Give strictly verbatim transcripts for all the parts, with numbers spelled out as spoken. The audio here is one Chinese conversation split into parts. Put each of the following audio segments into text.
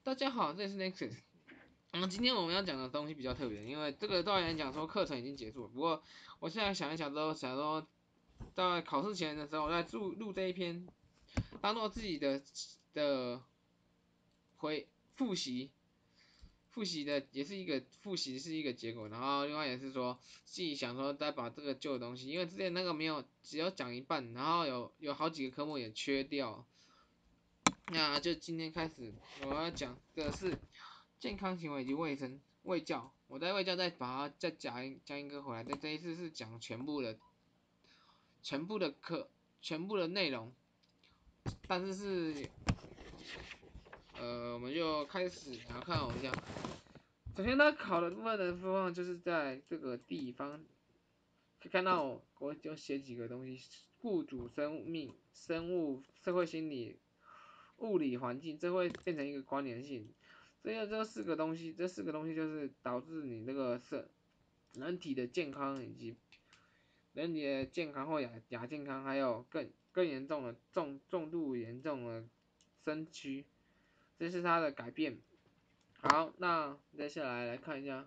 大家好，这里是 Nexus。嗯，今天我们要讲的东西比较特别，因为这个对我来讲说课程已经结束了。不过我现在想一想之后，想说在考试前的时候，我再录录这一篇，当做自己的的回复习，复习的也是一个复习是一个结果。然后另外也是说自己想说再把这个旧的东西，因为之前那个没有只有讲一半，然后有有好几个科目也缺掉。那就今天开始，我要讲的是健康行为以及卫生卫教。我在卫教再把它再讲一讲一个回来，但这一次是讲全部的全部的课全部的内容，但是是呃我们就开始然后看我们讲，首先它考的部分的方法就是在这个地方，可以看到我就写几个东西：物主、生命、生物、社会心理、物理环境，这会变成一个关联性。这个这四个东西，这四个东西就是导致你那个是人体的健康以及人体的健康或亚亚健康，还有更更严重的重重度严重的身躯，这是它的改变。好，那接下来来看一下。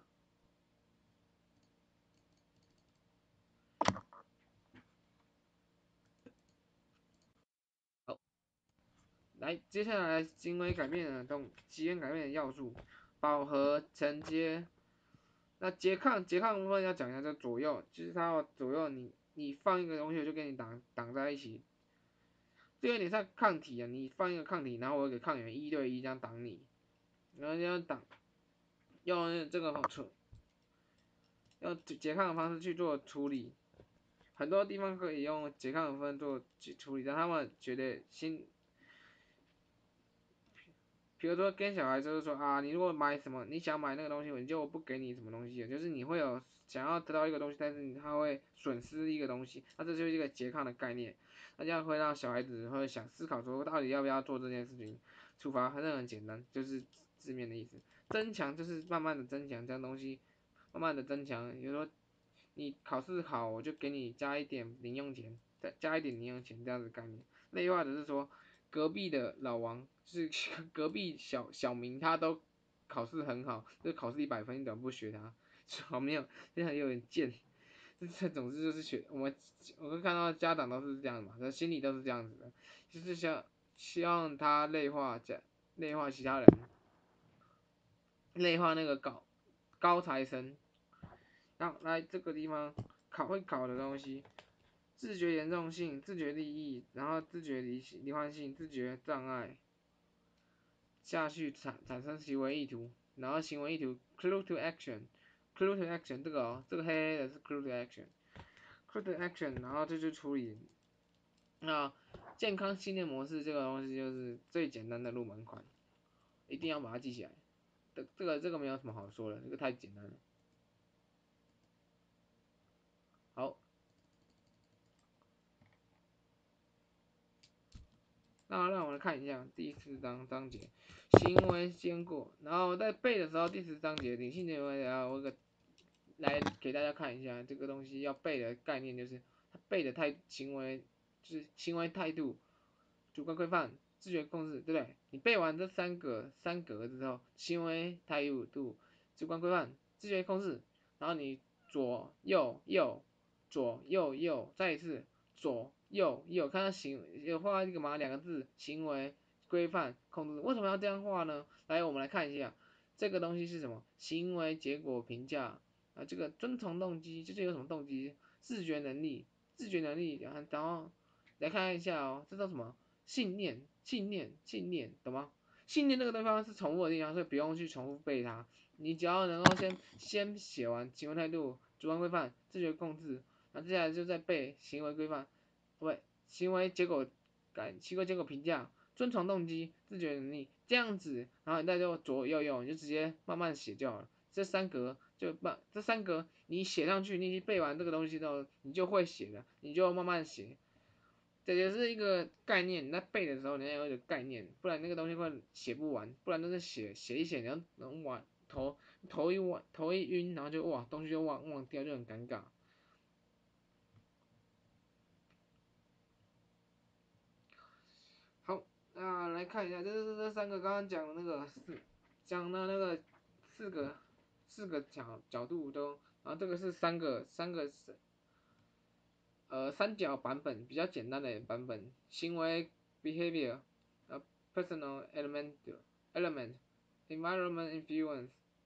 好，来，接下来行为改变的动，基因改变的要素，饱和承接。那拮抗拮抗部分要讲一下，这左右，就是它要左右你你放一个东西就跟你挡挡在一起，这有点像抗体啊，你放一个抗体，然后我给抗原一对一这样挡你，然后这样挡，用这个方处，用拮抗的方式去做处理，很多地方可以用拮抗的分做处理，让他们觉得心比如说跟小孩就是说啊，你如果买什么，你想买那个东西，我就不给你什么东西，就是你会有想要得到一个东西，但是他会损失一个东西，那这就是一个拮抗的概念，那这样会让小孩子会想思考说到底要不要做这件事情。处罚还是很简单，就是字面的意思。增强就是慢慢的增强，这样东西慢慢的增强，比如说你考试好，我就给你加一点零用钱，再加一点零用钱这样子概念。类化的是说，隔壁的老王，就是隔壁小小明，他都考试很好，就考试一百分，你怎么不学他？好没有，这样有点贱。这总之就是学我们，我会看到家长都是这样嘛，心里都是这样子的，就是想希望他内化家内化其他人，内化那个高高材生。然后来这个地方考会考的东西，自觉严重性、自觉利益，然后自觉离离换性、自觉障碍，下去产产生行为意图，然后行为意图 clue to action，clue to action 这个哦，这个黑黑的是 clue to action，clue to action，然后这就处理。那健康训练模式这个东西就是最简单的入门款，一定要把它记起来。这这个这个没有什么好说的，这个太简单了。好，那让我们看一下第四章章节，行为先过，然后在背的时候，第十章节理性行为，然后我个来给大家看一下这个东西要背的概念，就是他背的态行为就是行为态度、主观规范、自觉控制，对不对？你背完这三个三格之后，行为态度、主观规范、自觉控制，然后你左右右左右右，再一次左右右，看到行有画一个嘛两个字，行为规范控制，为什么要这样画呢？来，我们来看一下这个东西是什么，行为结果评价啊，这个遵从动机就是有什么动机，自觉能力，自觉能力，然后然后来看一下哦，这叫什么？信念，信念，信念，懂吗？信念这个地方是重复的地方，所以不用去重复背它。你只要能够先先写完行为态度、主观规范、自觉控制，那接下来就再背行为规范，不对，行为结果感，行为结果评价、遵从动机、自觉能力，这样子，然后你再就左右右，你就直接慢慢写就好了。这三格就慢，这三格你写上去，你已经背完这个东西之后，你就会写了，你就慢慢写。这也是一个概念，你在背的时候你要有一个概念，不然那个东西会写不完，不然都是写写一写，你要能玩头头一晚头一晕，然后就哇东西就忘忘掉，就很尴尬。好，那来看一下，这是这三个刚刚讲的那个是讲到那个四个四个角角度都，然后这个是三个三个呃三角版本比较简单的版本，行为 behavior，呃 personal element element environment influence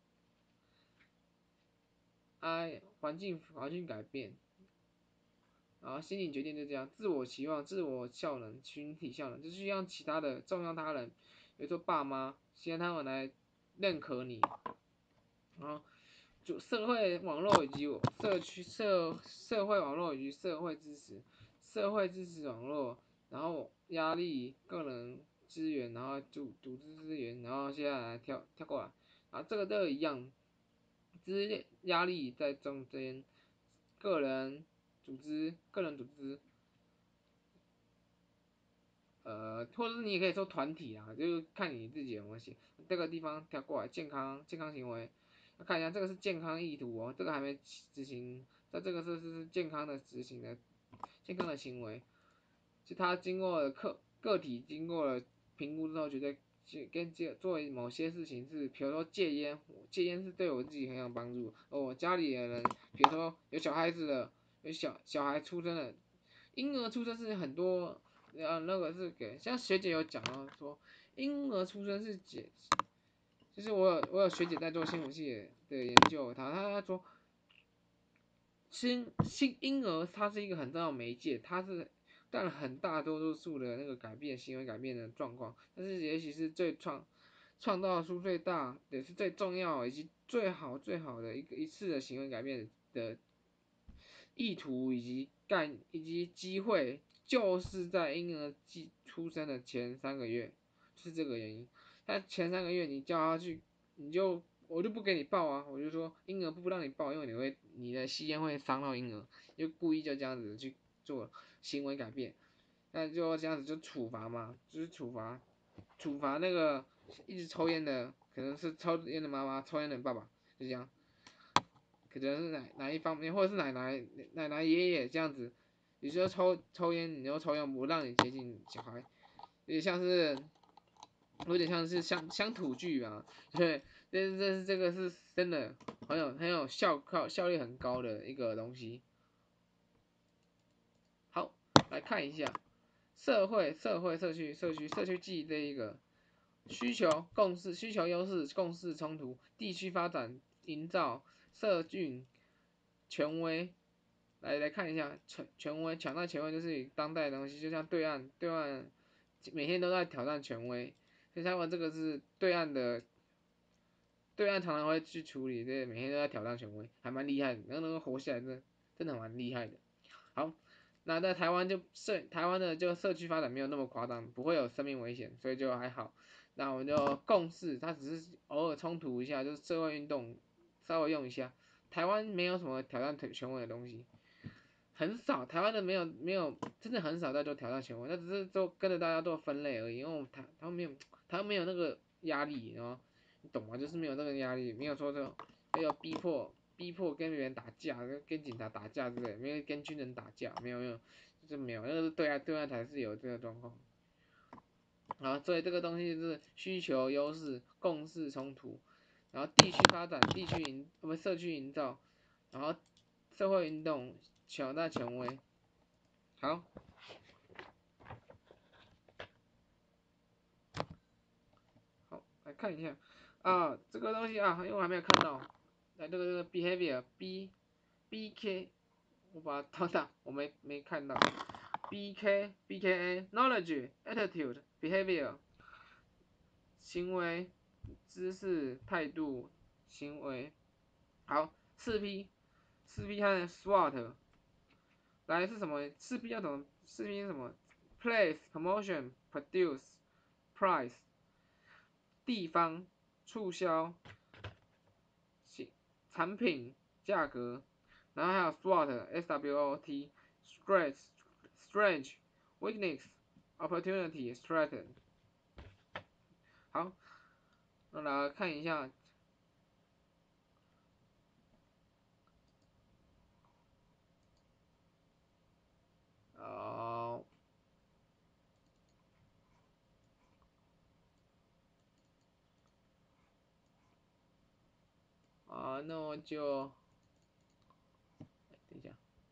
I 环境环境改变，然后心理决定就这样，自我期望、自我效能、群体效能，就是让其他的重要他人，比如说爸妈，希望他们来认可你，然后就社会网络以及社区社社会网络以及社会支持，社会支持网络，然后压力、个人资源，然后组组织资源，然后接下来跳跳过来，啊，这个都一样，资压力在中间，个人组织、个人组织。呃，或者是你也可以说团体啊，就是看你自己有没有写。这个地方跳过来，健康健康行为，要看一下这个是健康意图哦，这个还没执行，在这个是是健康的执行的健康的行为，是他经过了个个体经过了评估之后，觉得跟这做为某些事情是，比如说戒烟，戒烟是对我自己很有帮助。而我家里的人，比如说有小孩子的，有小小孩出生了，婴儿出生是很多。呃，那个是给像学姐有讲到说，婴儿出生是解，就是我有我有学姐在做心理系的研究，她她她说，新新婴儿它是一个很重要的媒介，它是占了很大多数的那个改变行为改变的状况，但是也许是最创创造出最大也是最重要以及最好最好的一个一次的行为改变的意图以及概以及机会，就是在婴儿记出生的前三个月，是这个原因。他前三个月你叫他去，你就我就不给你抱啊，我就说婴儿不让你抱，因为你会你的吸烟会伤到婴儿，就故意就这样子去做行为改变，那就这样子就处罚嘛，就是处罚处罚那个一直抽烟的，可能是抽烟的妈妈，抽烟的爸爸，就这样。可能是哪哪一方面，或者是奶奶奶奶爷爷这样子，你说抽抽烟，你又抽烟不让你接近小孩，有点像是有点像是乡乡土剧啊，对，这这这个是真的很有很有效效效率很高的一个东西。好，来看一下社会社会社区社区社区记忆这一个需求共识需求优势共识冲突地区发展营造社群权威来来看一下权权威，抢到权威就是当代的东西，就像对岸对岸每天都在挑战权威，所以他们这个是对岸的，对岸常常会去处理，这每天都在挑战权威，还蛮厉害的，能能活下来真的真的蛮厉害的。好，那在台湾就社台湾的就社区发展没有那么夸张，不会有生命危险，所以就还好。那我们就共事，它只是偶尔冲突一下，就是社会运动稍微用一下。台湾没有什么挑战权威的东西。很少，台湾的没有没有，真的很少在做挑战权威，那只是做跟着大家做分类而已。因为我们台他们没有，他们没有那个压力，然后你懂吗？就是没有那个压力，没有说这种没有逼迫逼迫跟别人打架，跟跟警察打架之类，没有跟军人打架，没有没有，就是没有，那个是对外对外才是有这个状况。然后所以这个东西是需求优势、共识冲突，然后地区发展、地区营不社区营造，然后社会运动、强大权威。好，好来看一下啊，这个东西啊，因为我还没有看到，来这个这个 behavior b b k，我把它放大，我没没看到 b k b k a knowledge attitude behavior 行为知识态度行为。好，四 P 四 P 和 SWOT 来是什么？四 P 要怎么？四 P 是什么？Place promotion produce price 地方促销产品价格，然后还有 SWOT S W O T strength strength weakness opportunity threat。好，那来看一下，呃， 好，那我就等一下，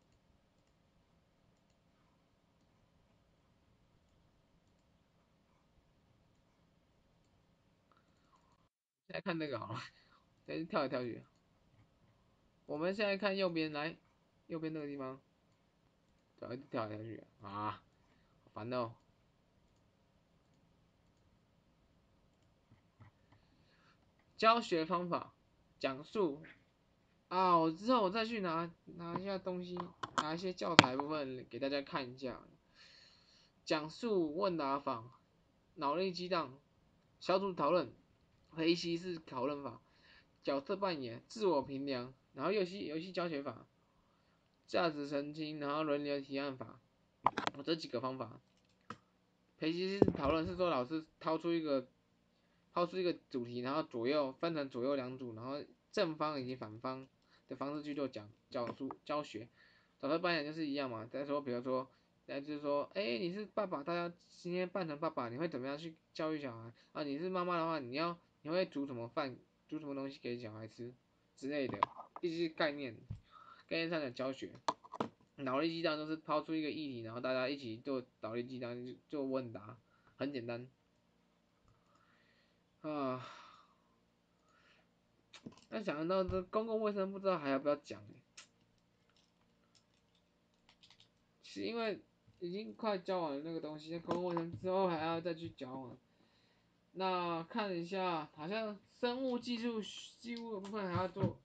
现在看那个好了，再跳来跳去。我们现在看右边来，右边那个地方，跳一直跳来跳去啊，好烦哦。教学方法，讲述啊，我之后我再去拿拿一下东西，拿一些教材部分给大家看一下。讲述问答法，脑力激荡，小组讨论，陪习式讨论法，角色扮演，自我评量，然后游戏游戏教学法，价值澄清，然后轮流提案法，我这几个方法。陪习式讨论是说老师掏出一个抛出一个主题，然后左右分成左右两组，然后正方以及反方的方式去做讲讲述教学。角色扮演就是一样嘛，再说比如说，再就是说，哎，你是爸爸，大家今天扮成爸爸，你会怎么样去教育小孩啊？你是妈妈的话，你要你会煮什么饭，煮什么东西给小孩吃之类的，一些概念概念上的教学。脑力激荡就是抛出一个议题，然后大家一起做脑力激荡，做问答，很简单啊。那想到这公共卫生，不知道还要不要讲欸，是因为已经快教完了那个东西，公共卫生之后还要再去教完。那看一下，好像生物技术技术的部分还要做，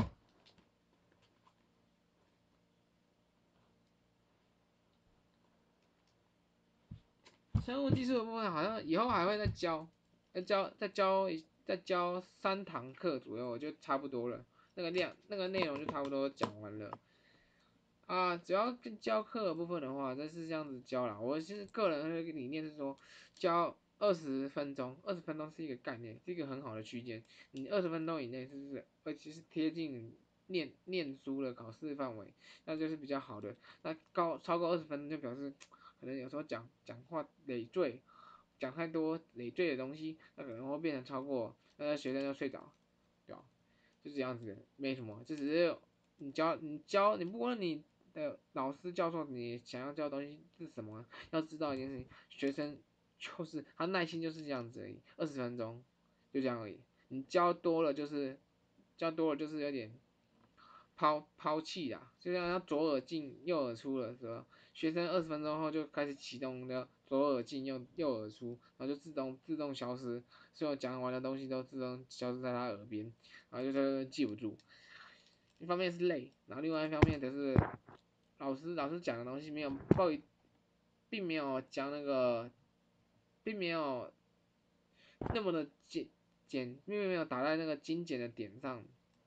生物技术的部分好像以后还会再教，再教再教再教三堂课左右就差不多了，那个量那个内容就差不多讲完了。啊，只要跟教课的部分的话，那是这样子教啦。我其实个人的理念是说，教二十分钟，二十分钟是一个概念，是一个很好的区间。你二十分钟以内是不是，而且是贴近念念书的考试范围，那就是比较好的。那高超过二十分钟就表示，可能有时候讲讲话累赘，讲太多累赘的东西，那可能会变成超过，那学生就睡着，对吧？就这样子，没什么，就只是你教你教你不管你的老师教授你想要教的东西是什么，要知道一件事情，学生就是他耐心就是这样子而已，二十分钟就这样而已。你教多了就是教多了就是有点抛抛弃啦，就像他左耳进右耳出的时候，学生二十分钟后就开始启动的左耳进右右耳出，然后就自动自动消失，所有讲完的东西都自动消失在他耳边，然后就是记不住。一方面是累，然后另外一方面则是老师老师讲的东西没有报，并没有讲那个，并没有那么的简简，并没有打在那个精简的点上。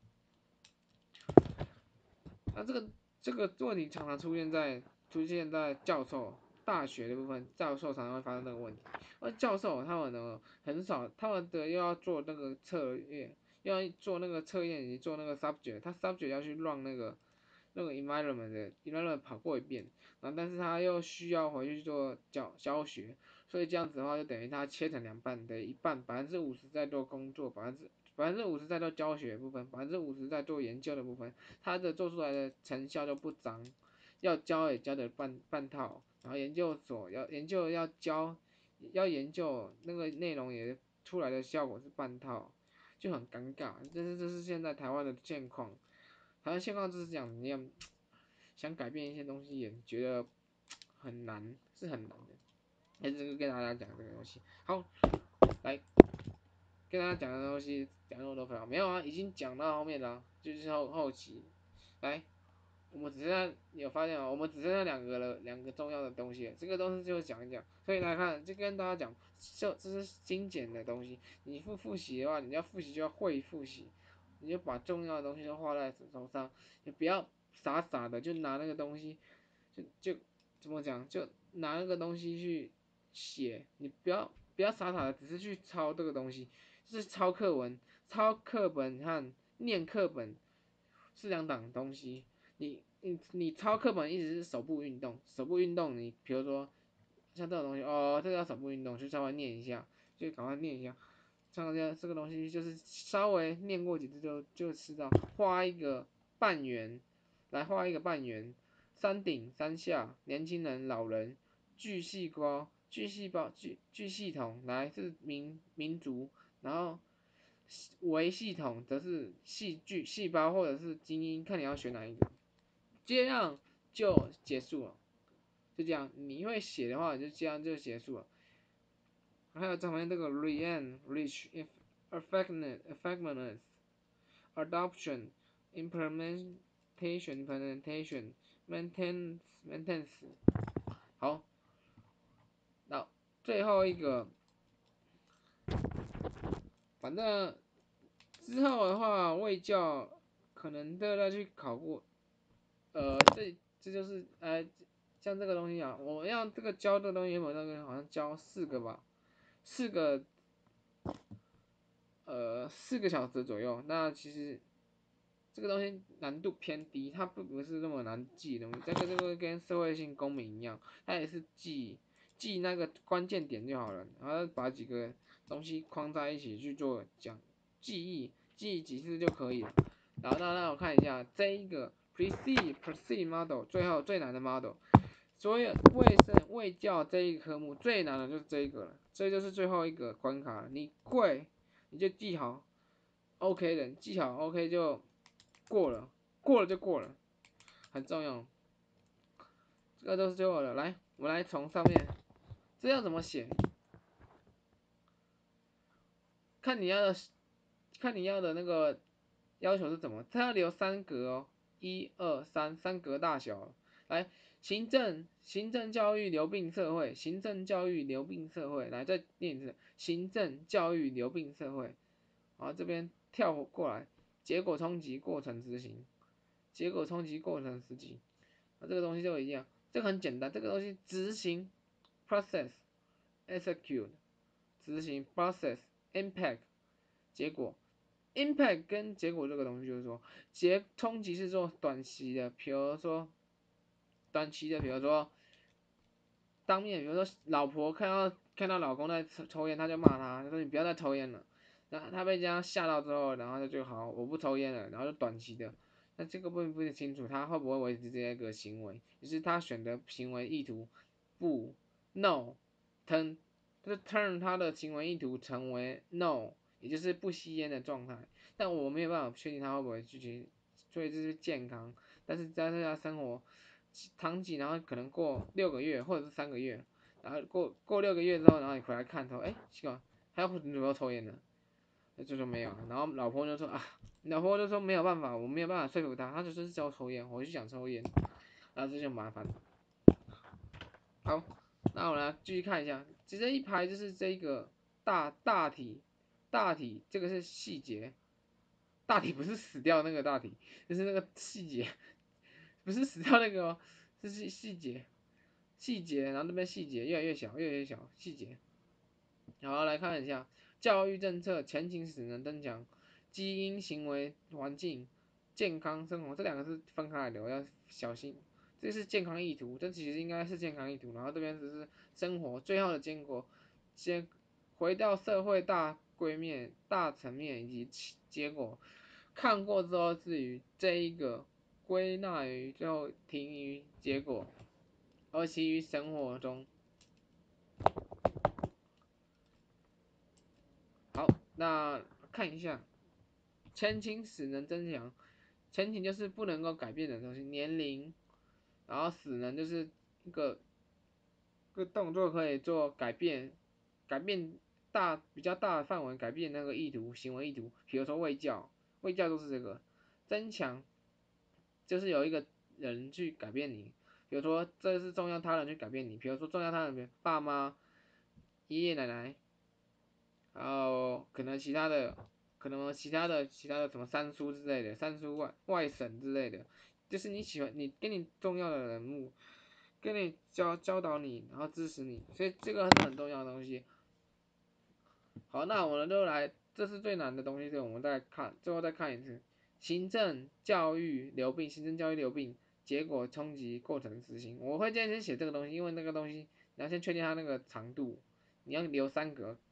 那这个这个问题常常出现在出现在教授大学的部分，教授常常会发生这个问题。而教授他们呢很少，他们的又要做那个测验，又要做那个测验以及做那个 subject，他 subject 要去 run 那个那个 environment 的 environment 跑过一遍，然后但是他又需要回去做教教学，所以这样子的话就等于他切成两半，等于一半百分之五十在做工作，百分之百分之五十在做教学的部分，百分之五十在做研究的部分，他的做出来的成效就不彰，要教也教的半半套，然后研究所要研究要教要研究那个内容也出来的效果是半套，就很尴尬，这是这是现在台湾的现况。台湾现况就是这样，你也想改变一些东西，也觉得很难，是很难的。还是跟大家讲这个东西，好，来跟大家讲的东西讲那么多废话，没有啊，已经讲到后面了，就是后后期，来，我们只剩下有发现吗？我们只剩下两个了，两个重要的东西，这个东西就讲一讲。所以来看，就跟大家讲，这这是精简的东西，你复复习的话，你要复习就要会复习，你就把重要的东西都画在手上，你不要傻傻的就拿那个东西，就就怎么讲，就拿那个东西去写，你不要不要傻傻的只是去抄这个东西，就是抄课文，抄课本和念课本是两档东西。你你你抄课本一直是手部运动，手部运动你比如说像这种东西，哦，这个要手部运动，就稍微念一下，就赶快念一下。 像这这个东西就是稍微念过几次就就知道，画一个半圆，来画一个半圆，山顶山下，年轻人老人，巨细胞巨细胞巨巨系统，来是民民族，然后微系统则是细菌细胞或者是基因，看你要选哪一个，这样就结束了，就这样，你会写的话，就这样就结束了。还有旁边这个 rean reach effectiveness effectiveness adoption implementation implementation maintenance maintenance 好，那最后一个，反正之后的话，卫教可能都要去考过，呃，这这就是呃，像这个东西啊，我要这个教的东西，原本那个好像教四个吧，四个呃四个小时左右，那其实这个东西难度偏低，它不不是那么难记的东西。这个这个跟社会性公民一样，它也是记记那个关键点就好了，然后把几个东西框在一起去做讲记忆，记忆几次就可以了。然后那让我看一下这一个 Proceed Proceed Model 最后最难的 Model，所有卫生卫教这一个科目最难的就是这一个了，这就是最后一个关卡了。你会你就记好 OK 的，记好 OK 就过了，过了就过了，很重要。这个都是最后的，来，我们来从上面，这要怎么写？看你要的，看你要的那个要求是怎么，它要留三格哦，一二三，三格大小。来，行政行政教育流病社会，行政教育流病社会，来再念一次，行政教育流病社会。好，这边跳过来，结果冲击过程执行，结果冲击过程执行。那这个东西就一样，这个很简单，这个东西执行 process execute 执行 process impact 结果 impact 跟结果这个东西就是说，结冲击是做短期的，比如说短期的，比如说当面，比如说老婆看到看到老公在抽抽烟，他就骂他，他说你不要再抽烟了。然后他被这样吓到之后，然后他就好，我不抽烟了，然后就短期的。那这个不不清楚他会不会维持这个行为，就是他选择行为意图不 no turn 就是 turn 他的行为意图成为 no，也就是不吸烟的状态。但我没有办法确定他会不会继续，所以这是健康。但是在他生活长期，然后可能过六个月或者是三个月，然后过过六个月之后，然后你回来看他，哎，奇怪，还有女朋友抽烟呢？那就说没有，然后老婆就说啊，老婆就说没有办法，我没有办法说服他，他就是叫我抽烟，我就想抽烟，然后这就麻烦。好，那我们来继续看一下，直接一排就是这个大大体，大体这个是细节，大体不是死掉那个大体，就是那个细节，不是死掉那个哦，是细细节，细节，然后那边细节越来越小，越来越小，细节。好，来看一下教育政策前景使能增强，基因、行为、环境、健康生活这两个是分开来的，我要小心。这是健康意图，这其实应该是健康意图，然后这边只是生活最后的结果，先回到社会大规面、大层面以及结果，看过之后至于这一个归纳于最后停于结果，而其余生活中。好，那看一下前倾使能增强，前倾就是不能够改变的东西，年龄，然后使能就是一个个动作可以做改变，改变大比较大的范围改变那个意图行为意图，比如说喂教，喂教就是这个增强，就是有一个人去改变你，比如说这是重要他人去改变你，比如说重要他人爸妈、爷爷奶奶。然后可能其他的，可能其他的其他的什么三叔之类的，三叔外外省之类的，就是你喜欢你跟你重要的人物，跟你教教导你，然后支持你，所以这个是很重要的东西。好，那我们就来，这是最难的东西，所以我们再看，最后再看一次，行政教育流病，行政教育流病，结果冲击过程执行，我会建议先写这个东西，因为那个东西你要先确定它那个长度，你要留三格，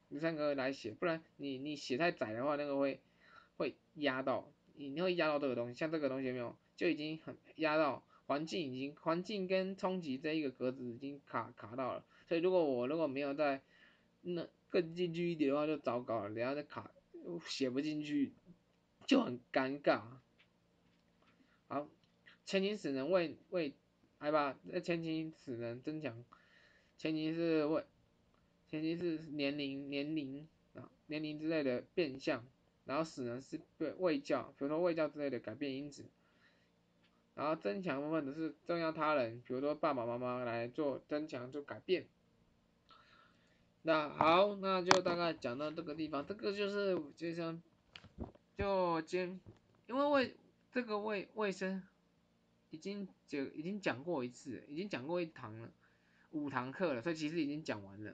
第三个来写，不然你你写太窄的话，那个会会压到，你会压到这个东西，像这个东西有没有，就已经很压到环境，已经环境跟冲击这一个格子已经卡卡到了，所以如果我如果没有在那更进去一点的话，就糟糕了，等下再卡写不进去就很尴尬。好，前倾使能为为，来吧，那前倾使能增强，前倾是为前倾是年龄年龄啊年龄之类的变相，然后使能是对卫教，比如说卫教之类的改变因子，然后增强部分的是重要他人，比如说爸爸妈妈来做增强做改变。那好，那就大概讲到这个地方，这个就是就像就今，因为卫这个卫卫生已经就已经讲过一次，已经讲过一堂了，五堂课了，所以其实已经讲完了。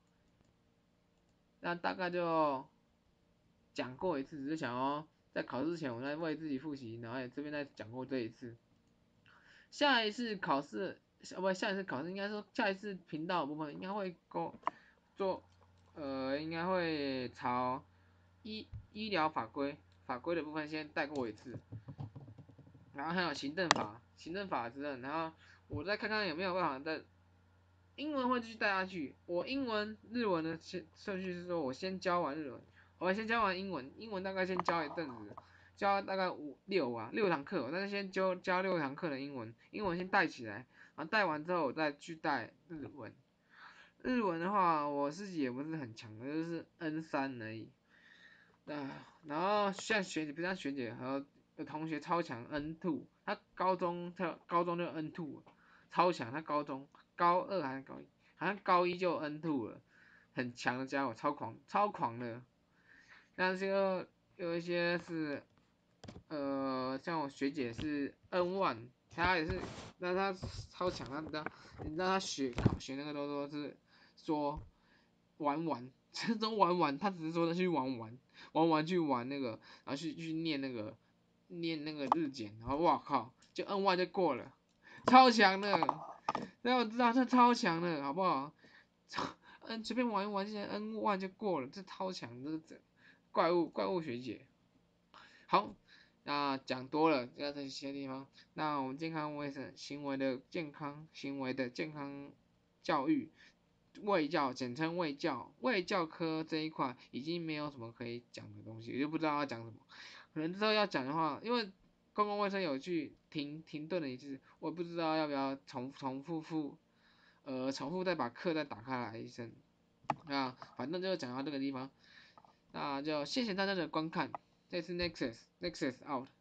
那大概就讲过一次，只是想要在考试之前我再为自己复习，然后也这边再讲过这一次。下一次考试，不，下一次考试应该说下一次频道的部分应该会够做，呃，应该会朝医医疗法规法规的部分先带过一次，然后还有行政法行政法之类，然后我再看看有没有办法在英文会继续带下去。我英文日文的先顺序是说，我先教完日文，我先教完英文，英文大概先教一阵子，教大概五六啊六堂课，但是先教教六堂课的英文，英文先带起来，然后带完之后我再去带日文。日文的话，我自己也不是很强的，就是 N 三而已。啊，然后像学姐，不像学姐和有同学超强 N 二，他高中他高中就 N 二，超强，他高中高二还是高一，好像高一就 N 二了，很强的家伙，超狂超狂的。但是又有一些是，呃，像我学姐是 N 一，她也是，那她超强，她你知道，你知道她学考学那个都说是说玩玩，这种玩玩，她只是说去玩玩，玩玩去玩那个，然后去去念那个念那个日检，然后哇靠，就 N 一就过了，超强的，那我知道她超强的，好不好？嗯，随便玩一玩，现在 N 一就过了，这超强，这这怪物怪物学姐。好，那讲多了，在这些地方，那我们健康卫生行为的健康行为的健康教育，卫教简称卫教，卫教科这一块已经没有什么可以讲的东西，我就不知道要讲什么。可能之后要讲的话，因为公共卫生有去停停顿了一次，我不知道要不要重重复复呃重复再把课再打开来一声。啊，反正就讲到这个地方，那就谢谢大家的观看，这次 Nexus Nexus out。